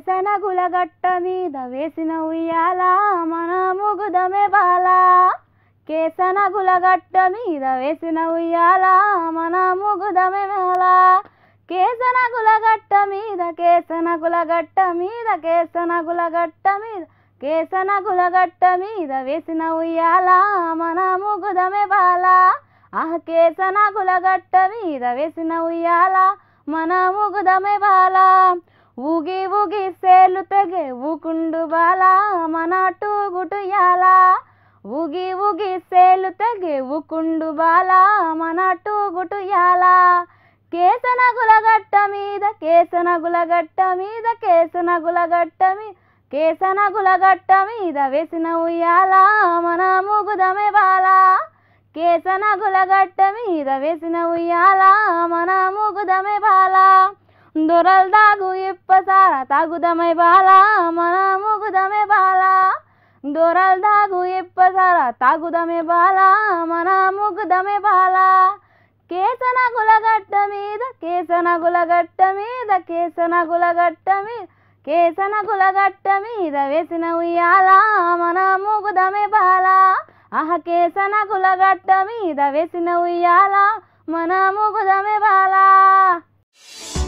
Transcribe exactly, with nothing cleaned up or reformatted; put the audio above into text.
కేసనగుల గట్ట మీద వేసిన ఉయ్యాల మన ముగుదమే బాల కేసనగుల గట్ట మీద వేసిన ఉయ్యాల మన ముగుదమే బాల కేసనగుల గట్ట మీద కేసనగుల గట్ట మీద కేసనగుల గట్ట మీద కేసనగుల గట్ట మీద వేసిన ఉయ్యాల మన ముగుదమే బాల ఆహ్ కేసనగుల గట్ట మీద వేసిన ఉయ్యాల మన ముగుదమే బాల ఊగి ఊగి సేలు తెగే ఊకుండు బాల మన టూగుటుయాల ఊగి ఊగి సేలు తెగే ఊకుండు బాల మన టూగుటుయాల కేసనగుల గట్ట మీద కేసనగుల గట్ట మీద కేసనగుల గట్ట మీద కేసనగుల గట్ట మీద వేసిన ఉయ్యాల మన ముగుదమే బాల కేసనగుల గట్ట మీద వేసిన ఉయ్యాల మన ముగుదమే బాల దొరల్ దాగు ఇప్పసార తాగుదమే బాల మన ముగుదమే బాల దొరల్ దాగు ఇప్పసార తాగుదమే బాల మన ముగుదమే బాల కేసనగుల గట్ట మీద కేసనగుల గట్ట మీద కేసనగుల గట్ట మీద కేసనగుల గట్ట మీద వేసిన ఉయ్యాల మన ముగుదమే బాల ఆహ కేసనగుల గట్ట మీద వేసిన ఉయ్యాల మన ముగుదమే బాల.